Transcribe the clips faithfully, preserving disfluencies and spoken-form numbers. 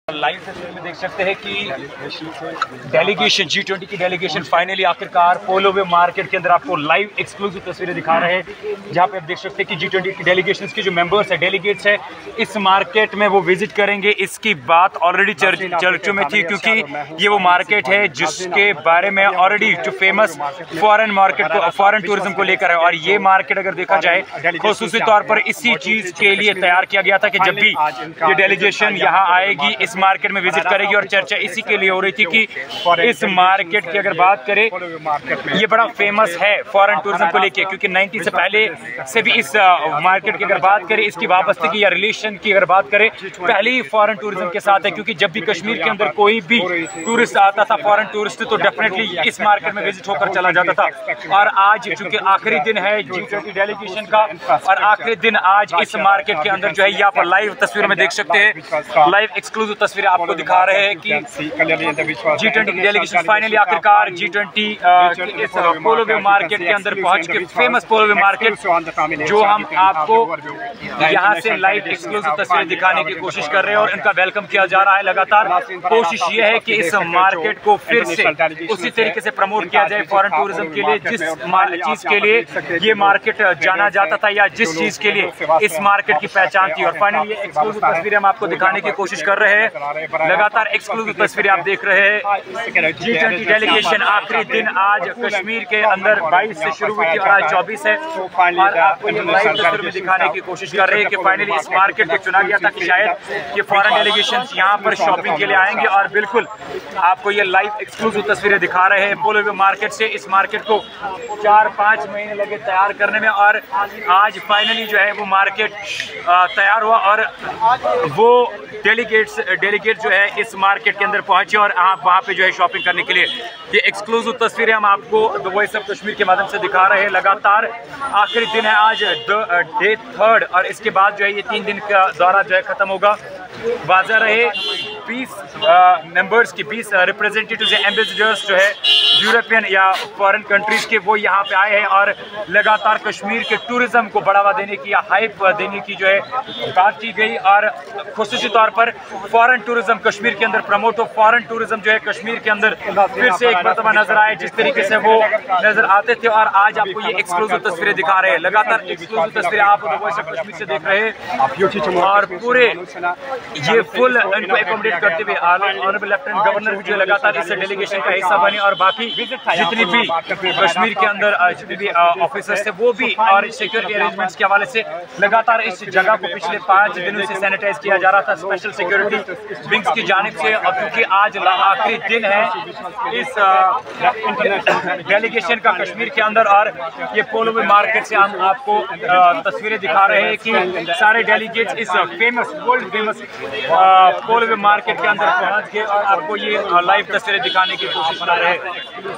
Live तस्वीर में देख सकते हैं कि डेलीगेशन जी ट्वेंटी की डेलीगेशन फाइनली आखिरकार पोलो वे मार्केट के अंदर आपको लाइव एक्सक्लूसिव तस्वीरें दिखा रहे हैं, जहां पे आप देख सकते हैं कि जी ट्वेंटी की डेलीगेशन के जो मेंबर्स है, डेलीगेट्स है, इस मार्केट में वो विजिट करेंगे। इसकी बात ऑलरेडी चर्चों में थी, क्योंकि ये वो मार्केट है जिसके बारे में ऑलरेडी जो फेमस फॉरेन मार्केट को, फॉरेन टूरिज्म को लेकर है। और ये मार्केट अगर देखा जाए खुसूसी तौर पर इसी चीज के लिए तैयार किया गया था कि जब भी ये डेलीगेशन यहाँ आएगी इस मार्केट में विजिट करेगी। और चर्चा इसी के लिए हो रही थी कि इस मार्केट की अगर बात करें, ये बड़ा फेमस है फॉरेन टूरिज्म को लेके, क्योंकि नब्बे से पहले से भी इस मार्केट की अगर बात करें, इसकी वाबस्तगी या रिलेशन की अगर बात करें, पहले ही फॉरेन टूरिज्म के साथ है। क्योंकि जब भी कश्मीर के अंदर कोई भी टूरिस्ट आता था, फॉरेन टूरिस्ट, तो डेफिनेटली इस मार्केट में विजिट होकर चला जाता था। और आज चूंकि आखिरी दिन है जी ट्वेंटी डेलीगेशन का, और आखिरी दिन आज इस मार्केट के अंदर जो है, यहाँ पर लाइव तस्वीर में देख सकते हैं, लाइव एक्सक्लूसिव तस्वीरें आपको दिखा रहे हैं कि जी ट्वेंटी की डेलीगेशन फाइनली आखिरकार जी ट्वेंटी इस पोलो वे मार्केट के अंदर पहुंच के, फेमस पोलो वे मार्केट जो हम आपको यहां से लाइव एक्सक्लूसिव तस्वीरें दिखाने की कोशिश कर रहे हैं। और इनका वेलकम किया जा रहा है। लगातार कोशिश ये है कि इस मार्केट को फिर से उसी तरीके से प्रमोट किया जाए फॉरेन टूरिज्म के लिए, जिस चीज के लिए ये मार्केट जाना जाता था या जिस चीज के लिए इस मार्केट की पहचान थी। और फाइनली ये एक्सक्लूसिव तस्वीरें हम आपको दिखाने की कोशिश कर रहे हैं। लगातार एक्सक्लूसिव तस्वीरें आप देख रहे हैं। जी ट्वेंटी डेलीगेशन आखिरी दिन आज कश्मीर के अंदर बाईस से शुरू हुई थी और आज चौबीस है। और आपको ये लाइव तस्वीर में दिखाने की कोशिश कर रहे हैं कि फाइनली इस मार्केट को चुना गया था कि शायद ये फॉरेन डेलीगेशन यहाँ पर शॉपिंग के लिए आएंगे। और बिल्कुल आपको ये लाइव एक्सक्लूसिव तस्वीरें दिखा रहे हैं पोलो वे मार्केट से। इस मार्केट को चार पाँच महीने लगे तैयार करने में, और आज फाइनली जो है वो मार्केट तैयार हुआ और वो डेलीगेट्स डेलीगेट जो है इस मार्केट के अंदर पहुंचे और आप वहाँ पे जो है शॉपिंग करने के लिए। ये एक्सक्लूसिव तस्वीरें हम आपको द वॉइस ऑफ कश्मीर के माध्यम से दिखा रहे हैं। लगातार आखिरी दिन है आज, डे थर्ड, और इसके बाद जो है ये तीन दिन का दौरा जो है खत्म होगा। वाज़ा रहे बीस मेंबर्स की, बीस रिप्रेजेंटेटिव्स या एम्बेसडर्स जो है यूरोपियन या फॉरेन कंट्रीज के, वो यहाँ पे आए हैं और लगातार कश्मीर के टूरिज्म को बढ़ावा देने की या हाइप देने की जो है बात की गई। और खुसूसी तौर पर फॉरेन टूरिज्म कश्मीर के अंदर प्रमोट हो, फॉरेन टूरिज्म जो है कश्मीर के अंदर फिर से एक मरतबा नजर आए जिस तरीके से वो नजर आते थे। और आज आपको ये एक्सक्लूसिव तस्वीरें दिखा रहे हैं। लगातार एक्सक्लूसिव तस्वीरें आप वॉइस ऑफ कश्मीर से देख रहे हैं। और पूरे ये फुल इनको एकोमोडेट करते हुए ऑनरेबल लेफ्टिनेंट गवर्नर जो लगातार इस डेलीगेशन का हिस्सा बने, और बाकी जितनी भी कश्मीर के अंदर जितने भी ऑफिसर्स थे वो भी, और सिक्योरिटी अरेंजमेंट्स के हवाले से लगातार इस जगह को पिछले पाँच दिनों से सैनिटाइज किया जा रहा था स्पेशल सिक्योरिटी विंग्स की जानिब से। और क्योंकि आज आखिरी दिन है इस डेलीगेशन का कश्मीर के अंदर, और ये पोलो वे मार्केट से हम आपको तस्वीरें दिखा रहे हैं कि सारे डेलीगेट्स इस famous world famous Polo View market के अंदर पहुंच गए और आपको ये लाइव तस्वीरें दिखाने की कोशिश कर रहे हैं।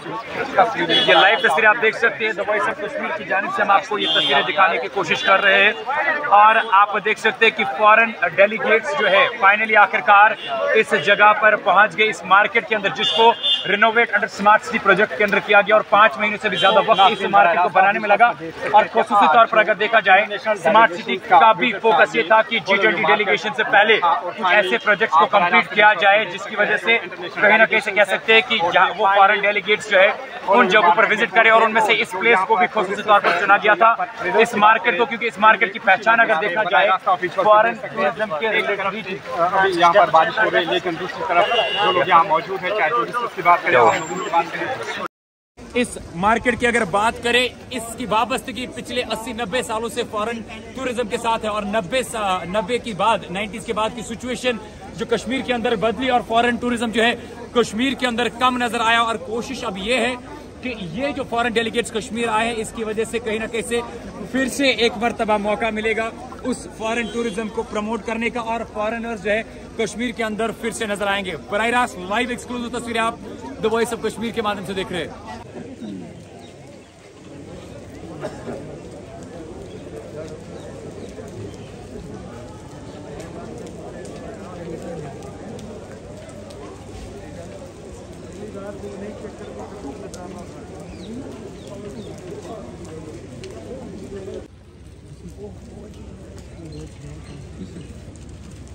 ये लाइव तस्वीरें आप देख सकते हैं, द वॉइस ऑफ कश्मीर की जानिब से हम आपको ये तस्वीरें दिखाने की कोशिश कर रहे हैं। और आप देख सकते हैं कि फॉरेन डेलीगेट्स जो है फाइनली आखिरकार इस जगह पर पहुंच गए, इस मार्केट के अंदर, जिसको renovate under smart city project के अंदर किया गया। और पाँच महीने से भी ज्यादा वक्त इस मार्केट को बनाने में लगा। और खुसूसी तौर पर अगर देखा जाए, स्मार्ट सिटी का भी फोकस ये था कि जी ट्वेंटी डेलीगेशन से पहले कुछ ऐसे प्रोजेक्ट्स को कंप्लीट किया जाए जिसकी वजह से कहीं ना कहीं से कह सकते हैं कि वो फॉरेन डेलीगेट्स जो है उन जगहों पर विजिट करें। और उनमें से इस प्लेस को भी खुसूसी तौर पर चुना गया था, इस मार्केट को, क्योंकि इस मार्केट की पहचान अगर देखा जाए फॉरेन टूरिज्म के रिलेटेड। यहाँ पर बारिश हो रही है, लेकिन दूसरी तरफ जो लोग यहाँ मौजूद है, चाहे टूरिस्ट की बात करें, हम लोगों की बात करें, इस मार्केट की अगर बात करें, इसकी वाबस्तगी पिछले अस्सी नब्बे सालों से फॉरेन टूरिज्म के साथ है। और नब्बे नब्बे की बाद नाइन्टीज के बाद की सिचुएशन जो कश्मीर के अंदर बदली और फॉरेन टूरिज्म जो है कश्मीर के अंदर कम नजर आया। और कोशिश अब ये है कि ये जो फॉरेन डेलीगेट्स कश्मीर आए हैं, इसकी वजह से कहीं ना कहीं से फिर से एक मरतबा मौका मिलेगा उस फॉरेन टूरिज्म को प्रमोट करने का, और फॉरेनर्स जो है कश्मीर के अंदर फिर से नजर आएंगे। बराह रास्त लाइव एक्सक्लूसिव तस्वीरें आप द वॉइस ऑफ कश्मीर के माध्यम से देख रहे हैं।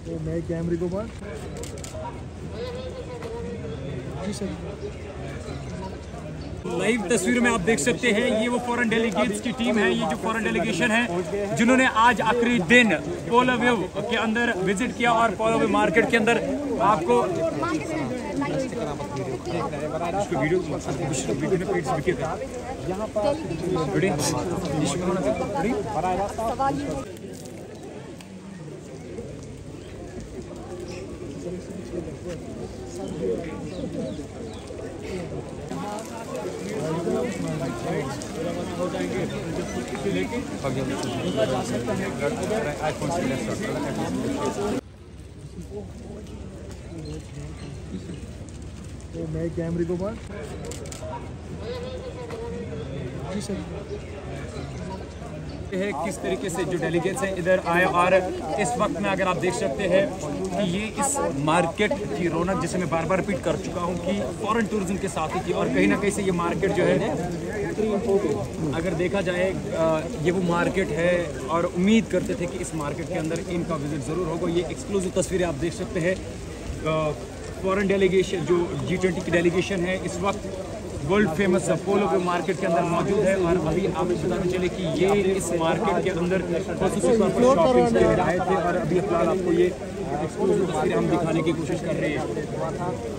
तो मैं कैमरे को बात जी सर। लाइव तस्वीर में आप देख सकते हैं ये वो फॉरेन डेलीगेट्स की टीम है, ये जो फॉरेन डेलीगेशन है जिन्होंने आज आखिरी दिन पोलोवेव के अंदर विजिट किया और पोलोवेव मार्केट के अंदर आपको तो मैं कैमरे को बात जी सर। है किस तरीके से जो डेलीगेट्स हैं इधर आए और इस वक्त में अगर आप देख सकते हैं कि ये इस मार्केट की रौनक जिसे मैं बार बार रिपीट कर चुका हूँ कि फॉरेन टूरिज्म के साथ ही थी और कहीं ना कहीं से ये मार्केट जो है अगर देखा जाए ये वो मार्केट है और उम्मीद करते थे कि इस मार्केट के अंदर इनका विजिट ज़रूर होगा। ये एक्सक्लूसिव तस्वीरें आप देख सकते हैं। फॉरेन डेलीगेशन जो जी ट्वेंटी की डेलीगेशन है इस वक्त वर्ल्ड फेमस पोलोवेव मार्केट के अंदर मौजूद है और अभी आपको बताते चले कि ये इस मार्केट के अंदर खसूसी तौर पर शॉपिंग के लिए आए थे और अभी फिलहाल आपको ये एक्सक्लूसिव तस्वीरें हम दिखाने की कोशिश कर रहे हैं।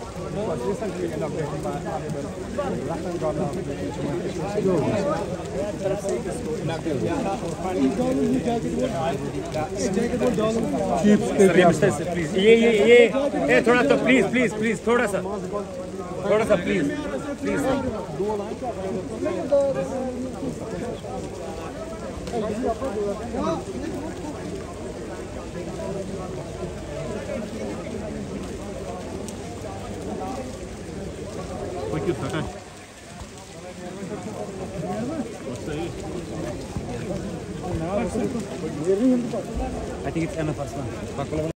प्लीज ये ये ये ये थोड़ा सा प्लीज प्लीज प्लीज थोड़ा सा थोड़ा सा please please I think it's enough, Aslan.